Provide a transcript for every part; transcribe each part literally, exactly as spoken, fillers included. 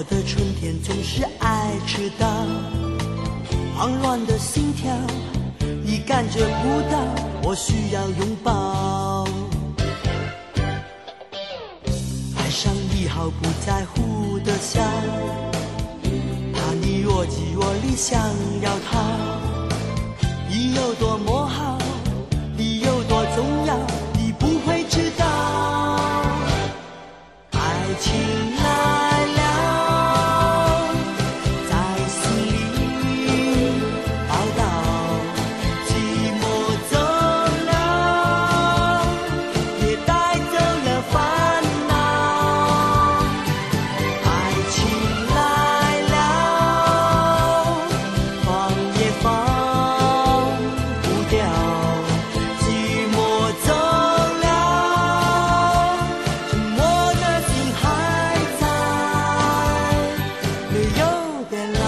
的春天总是爱迟到，慌乱的心跳，你感觉不到，我需要拥抱。爱上以后不在乎的笑，怕你若即若离想要逃。你有多么好，你有多重要，你不会知道。爱情来了，在心里报道，寂寞走了，也带走了烦恼。爱情来了，放也放不掉，寂寞走了，沉默的心还在，没有变老。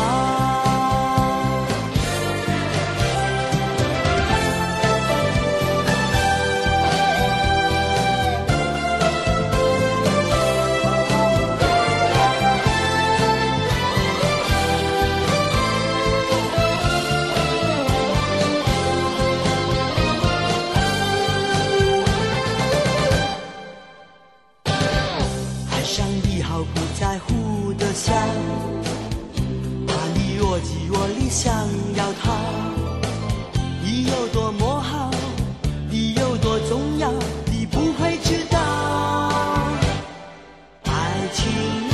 爱上以后不在乎的笑，怕你若即若离想要逃。你有多么好，你有多重要，你不会知道。爱情